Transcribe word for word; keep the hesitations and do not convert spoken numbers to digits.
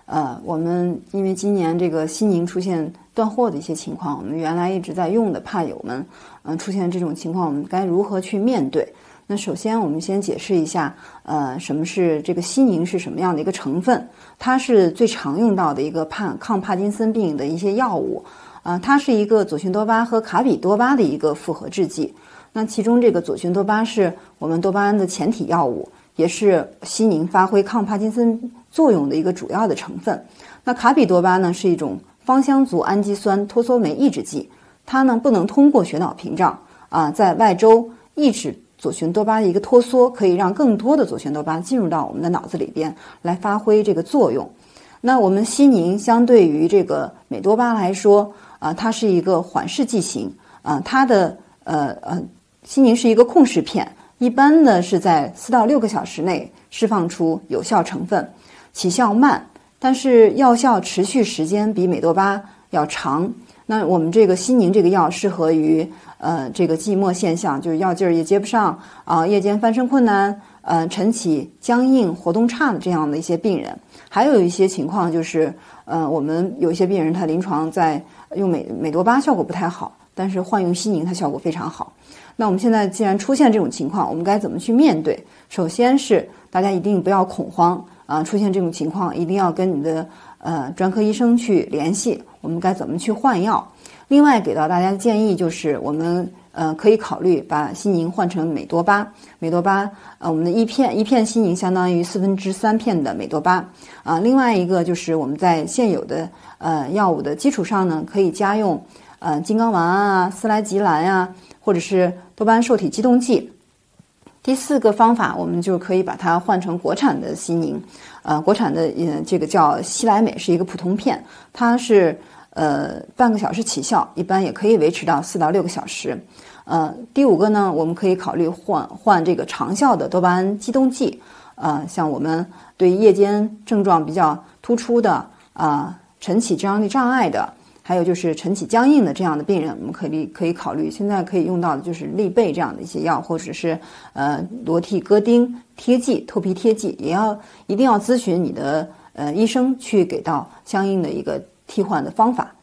呃，我们因为今年这个西宁出现断货的一些情况，我们原来一直在用的帕友们，嗯、呃，出现这种情况，我们该如何去面对？那首先我们先解释一下，呃，什么是这个西宁是什么样的一个成分？它是最常用到的一个帕抗帕金森病的一些药物，啊、呃，它是一个左旋多巴和卡比多巴的一个复合制剂。那其中这个左旋多巴是我们多巴胺的前体药物，也是西宁发挥抗帕金森作用的一个主要的成分。那卡比多巴呢是一种芳香族氨基酸脱羧酶抑制剂，它呢不能通过血脑屏障啊，在外周抑制左旋多巴的一个脱羧，可以让更多的左旋多巴进入到我们的脑子里边来发挥这个作用。那我们西宁相对于这个美多巴来说啊，它是一个缓释剂型啊，它的呃呃西宁是一个控制片，一般呢是在四到六个小时内释放出有效成分，起效慢，但是药效持续时间比美多巴要长。那我们这个西宁这个药适合于呃这个寂寞现象，就是药劲儿也接不上啊，夜间翻身困难，呃晨起僵硬、活动差的这样的一些病人。还有一些情况就是，呃我们有一些病人他临床在用美美多巴效果不太好，但是换用西宁它效果非常好。那我们现在既然出现这种情况，我们该怎么去面对？首先是大家一定不要恐慌啊，出现这种情况一定要跟你的呃专科医生去联系，我们该怎么去换药？另外给到大家的建议就是，我们呃可以考虑把西宁换成美多巴。美多巴呃我们的一片一片西宁相当于四分之三片的美多巴啊。另外一个就是我们在现有的呃药物的基础上呢，可以加用呃金刚丸啊、司来吉兰啊，或者是多巴胺受体激动剂。第四个方法，我们就可以把它换成国产的西宁，呃，国产的呃这个叫西来美，是一个普通片，它是呃半个小时起效，一般也可以维持到四到六个小时。呃，第五个呢，我们可以考虑换换这个长效的多巴胺激动剂，呃，像我们对夜间症状比较突出的啊、呃、晨起支张力障碍的。还有就是晨起僵硬的这样的病人，我们可以可以考虑，现在可以用到的就是利贝这样的一些药，或者是呃罗替戈丁贴剂、透皮贴剂，也要一定要咨询你的呃医生去给到相应的一个替换的方法。